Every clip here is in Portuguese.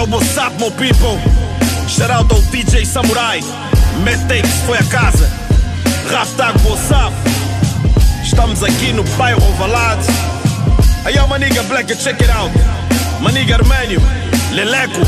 what's up, my people? Shout out ao DJ Samurai. Matt Takes foi a casa. Rap Tag, what's up? Estamos aqui no bairro Ovalade. Aí é o Maniga Black, check it out. Maniga Armênio, Leleco.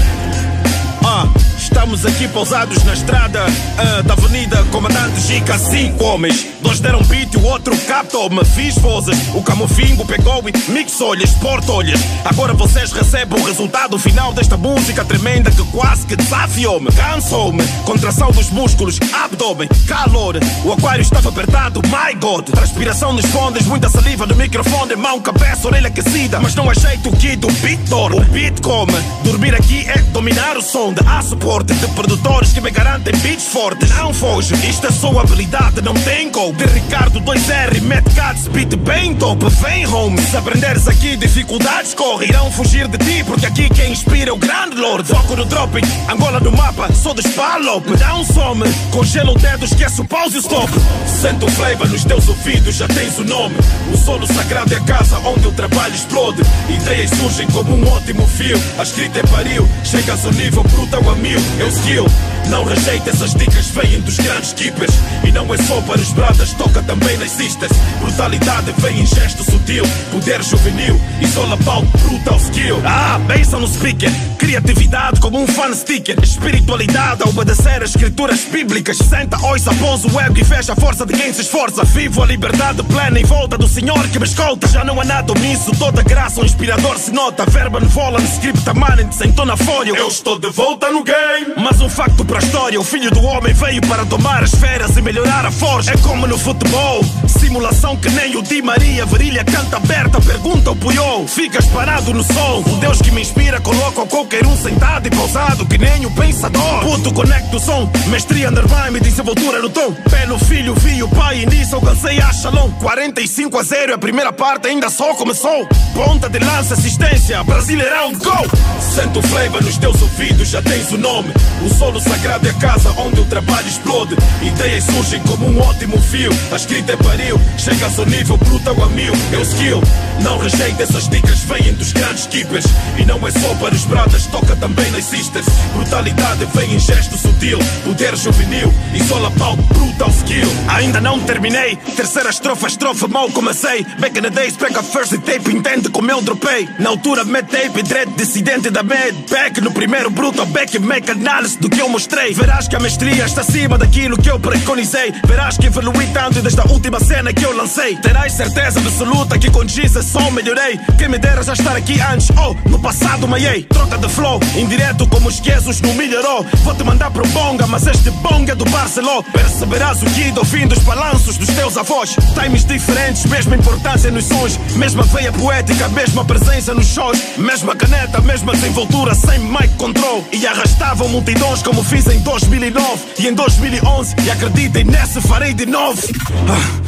Estamos aqui pousados na estrada da avenida Comandante Gica. 5 homens, 2 deram beat e o outro captou-me. Fiz vozes, o Camofingo pegou e mixou-lhes, portou-lhes. Agora vocês recebem o resultado final desta música tremenda que quase que desafiou-me. Cansou-me, contração dos músculos, abdômen, calor. O aquário estava apertado, my God. Transpiração nos fondes, muita saliva no microfone. Mão, cabeça, orelha aquecida, mas não ajeito o kit, o beat dorme. O beat come, dormir aqui é dominar o som. Há suporte de produtores que me garantem beats fortes. Não foge, isto é só habilidade, não tem gol. De Ricardo 2R, Matt Cats, beat bem top. Vem home, se aprenderes aqui dificuldades corre. Irão fugir de ti, porque aqui quem inspira é o grande Lord. Foco no dropping, Angola no mapa, sou de Spalop. Não some, congela o dedo, esquece o pause e o stop. Sente o flavor nos teus ouvidos, já tens o nome. O solo sagrado é a casa onde o trabalho explode. Ideias surgem como um ótimo fio. A escrita é pariu, chegas ao nível brutal a mil. É o skill, não rejeita, essas dicas vêm dos grandes keepers. E não é só para os bradas, toca também nas sisters. Brutalidade vem em gesto sutil, poder juvenil, it's all about brutal skill. Benção no speaker, criatividade como um fan sticker. Espiritualidade a obedecer as escrituras bíblicas. Senta, ouça, pousa o ego e veja a força de quem se esforça. Vivo a liberdade plena em volta do Senhor que me escolta. Já não há nada omisso, toda graça, um inspirador se nota. Verba no vola, no script, a manent, sentou na folha. Eu estou de volta no game. Mas um facto para a história, o filho do homem veio para tomar as esferas e melhorar a forja. É como no futebol, simulação que nem o Di Maria. Virilha canta aberta, pergunta o Puyol. Ficas parado no sol, o Deus que me inspira coloca qualquer um sentado e pausado que nem o pensador. Puto, conecta o som, mestria undermine, desenvoltura no tom. Pelo filho, vi o pai e nisso alcancei a Shalom. 45-0, a primeira parte ainda só começou. Ponta de lança, assistência, Brasileirão, gol! Sente o flavor nos teus ouvidos, já tens o nome. O solo sagrado é a casa onde o trabalho explode. Ideias surgem como um ótimo fio. A escrita é pariu, chegas ao nível brutal a mil. É o skill, não rejeita, essas dicas vêm dos grandes keepers. E não é só para os bradas, toca também nas sisters. Brutalidade vem em gesto sutil, poder juvenil, it's all about brutal skill. Ainda não terminei, terceira estrofa mal comecei. Back in the days, pega first tape, entende como eu dropei. Na altura Matt Tape, dread dissidente da Mad Back. No primeiro brutal back, make análise do que eu mostrei. Verás que a mestria está acima daquilo que eu preconizei. Verás que evolui tanto desde a última cena que eu lancei. Terás certeza absoluta que com Jesus só melhorei. Quem me dera já estar aqui antes, no passado maiei. Troca de flow, indireto como os Jesus não melhorou. Vou-te mandar pro bonga, mas este bonga é do Barceló. Perceberás o guido ouvindo os balanços dos teus avós. Times diferentes, mesma importância nos sons. Mesma veia poética, mesma presença nos shows. Mesma caneta, mesma desenvoltura, sem mic control. E arrastavam multidões como fiz em 2009 e em 2011. E acreditem, nessa farei de novo.